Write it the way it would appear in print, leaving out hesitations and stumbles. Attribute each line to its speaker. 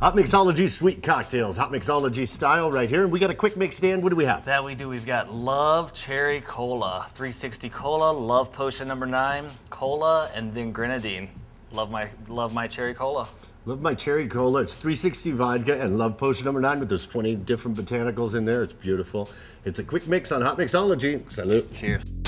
Speaker 1: Hotmixology sweet cocktails, Hotmixology style right here. And we got a quick mix stand. What do we have?
Speaker 2: That we do. We've got Love Cherry Cola, 360 Cola, Love Potion number 9, Cola, and then Grenadine. Love my Cherry Cola.
Speaker 1: Love my Cherry Cola. It's 360 vodka and Love Potion number 9, but there's 20 different botanicals in there. It's beautiful. It's a quick mix on Hotmixology. Salute.
Speaker 2: Cheers.